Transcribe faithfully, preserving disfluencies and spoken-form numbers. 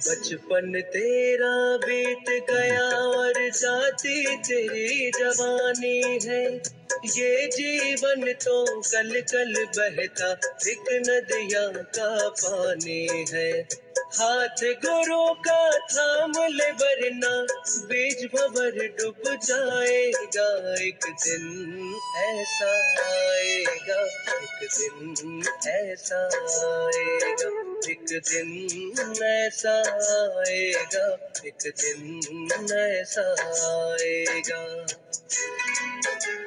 बचपन तेरा बीत गया और जाती तेरी जवानी है। ये जीवन तो कल कल बहता एक नदिया का पानी है। हाथ गुरु का थाम ले वरना बीच भंवर डूब जाएगा। एक दिन ऐसा आएगा, एक दिन ऐसा आएगा, एक दिन ऐसा आएगा, एक दिन ऐसा आएगा।